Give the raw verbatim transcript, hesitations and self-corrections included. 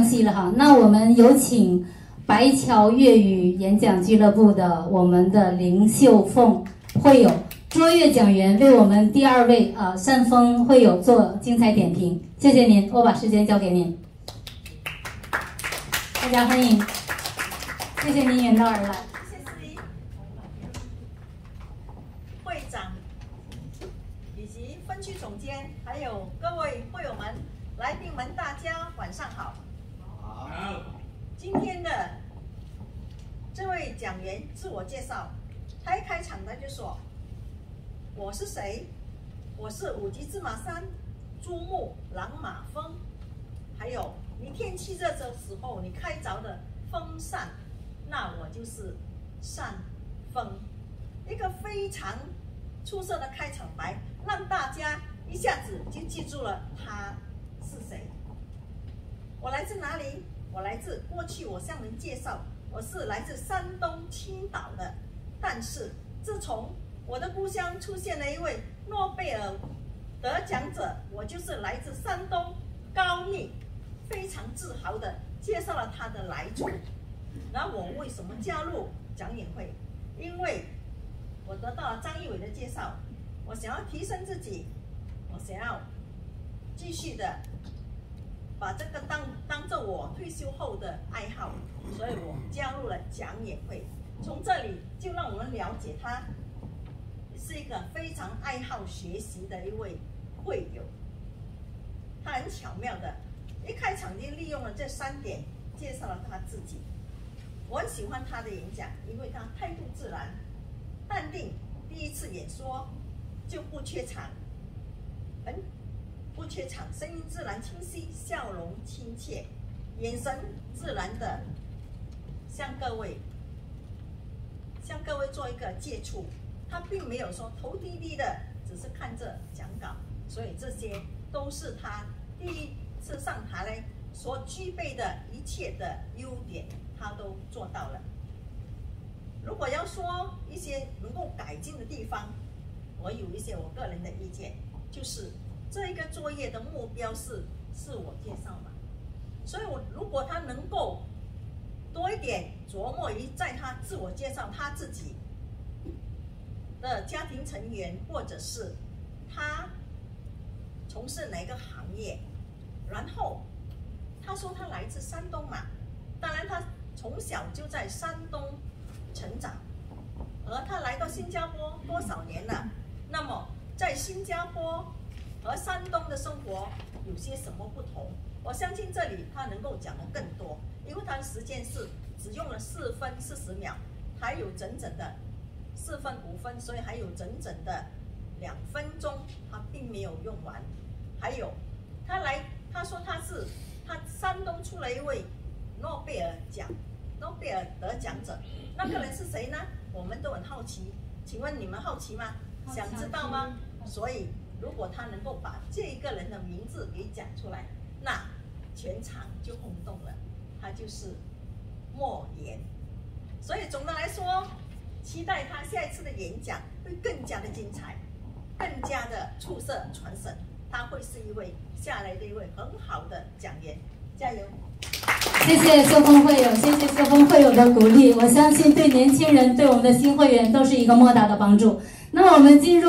系了哈。那我们有请白桥粤语演讲俱乐部的我们的林秀凤会友卓越讲员为我们第二位呃单峰会友做精彩点评。谢谢您，我把时间交给您。大家欢迎，谢谢您远道而来。 谢谢司仪、会长以及分区总监，还有各位会友们、来宾们，大家晚上好。好。今天的这位讲员自我介绍，他一开场他就说：“我是谁？我是五级芝麻山珠穆朗玛峰，还有你天气热的时候你开着的风扇，那我就是扇风。”一个非常出色的开场白，让大家一下子就记住了他是谁。我来自哪里？我来自过去我向人介绍，我是来自山东青岛的。但是自从我的故乡出现了一位诺贝尔得奖者，我就是来自山东高密，非常自豪的介绍了他的来处。然后我为什么加入讲演会？因为我得到了张一伟的介绍，我想要提升自己，我想要继续的把这个当当做我退休后的爱好，所以我加入了讲演会。从这里就让我们了解他是一个非常爱好学习的一位会友。他很巧妙的一开场就利用了这三点介绍了他自己。我很喜欢他的演讲，因为他态度自然、淡定，第一次演说就不缺场，很不缺场，声音自然清晰，笑容亲切，眼神自然的向各位向各位做一个接触。他并没有说头低低的，只是看着讲稿，所以这些都是他第一次上台来所具备的一切的优点，他都做到了。如果要说一些能够改进的地方，我有一些我个人的意见，就是这一个作业的目标是自我介绍嘛，所以我如果他能够多一点琢磨于在他自我介绍他自己的家庭成员，或者是他从事哪个行业，然后他说他来自山东嘛，当然他从小就在山东成长，而他来到新加坡多少年了？那么在新加坡和山东的生活有些什么不同？我相信这里他能够讲得更多，因为他的时间是只用了四分四十秒，还有整整的四分五分，所以还有整整的两分钟，他并没有用完。还有他来，他说他是他山东出了一位诺贝尔奖诺贝尔得奖者，那个人是谁呢？我们都很好奇，请问你们好奇吗？想知道吗？所以如果他能够把这一个人的名字给讲出来，那全场就轰动了。他就是莫言。所以总的来说，期待他下一次的演讲会更加的精彩，更加的出色传神。他会是一位下来的一位很好的讲员，加油！ 谢谢秀峰会友，谢谢秀峰会友的鼓励，我相信对年轻人、对我们的新会员都是一个莫大的帮助。那我们进入。